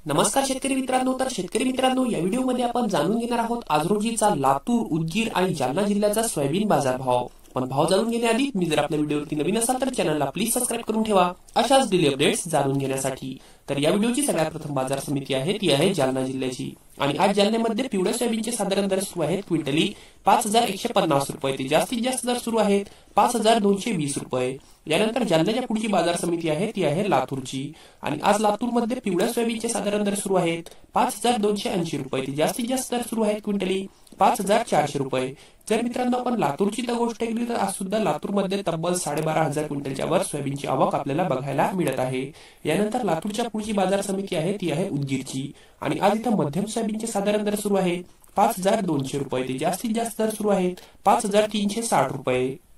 नमस्कार शेतकरी मित्रांनो, या व्हिडिओमध्ये आपण जाणून घेणार आहोत आज रोजीचा लातूर, उदगीर आणि जालना जिल्ह्याचा सोयाबीन बाजार भाव। पण भाव जाणून घेण्याआधी मी जर आपल्या व्हिडिओवरती नवीन असाल तर चॅनलला प्लीज सबस्क्राइब करून ठेवा अशाच डेली अपडेट्स जाणून घेण्यासाठी। तर या व्हिडिओची सगळ्यात प्रथम बाजार समिती आहे ती आहे जालना जिल्ह्याची आणि आज जालन्यामध्ये पिवळ्या सोयाबीनचे साधारण दर सुरू आहेत क्विंटली 5150 रुपये ते जास्तीत जास्त दर सुरू आहेत 5220 रुपये। यानंतर जालन्याच्या पुढची बाजार समिती आहे ती आहे लातूरची आणि आज लातूरमध्ये पिवळ्या सोयाबीनचे साधारण दर सुरू आहेत 5280 रुपये ते जास्तीत जास्त दर सुरू आहेत क्विंटली 5400 रुपये। जर मित्रांनो आपण लातूरची तर गोष्ट केली तर आज सुद्धा लातूरमध्ये तब्बल 12500 क्विंटलच्या वर सोयाबीनची आवक आपल्याला बघायला मिळत आहे। यानंतर लातूरच्या पुढची बाजार समिती आहे ती आहे उदगीरची आणि आज इथं मध्यम सोयाबीनचे साधारण दर सुरू आहेत 5200 रुपये ते जास्तीत जास्त दर सुरू आहेत 5360 रुपये।